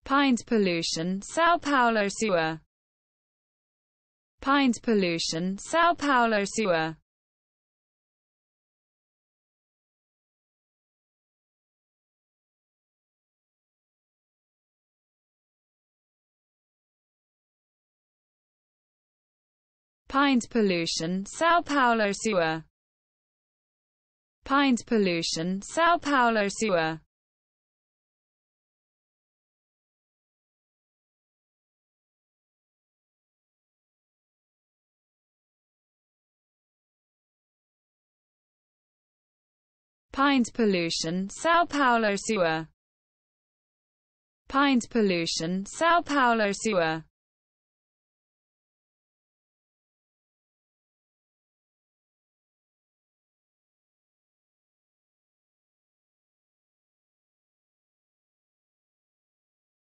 Pines pollution, São Paulo sewer. Pines pollution, São Paulo sewer. Pines pollution, São Paulo sewer. Pines pollution, São Paulo sewer. Pines pollution, São Paulo sewer. Pines pollution, São Paulo sewer.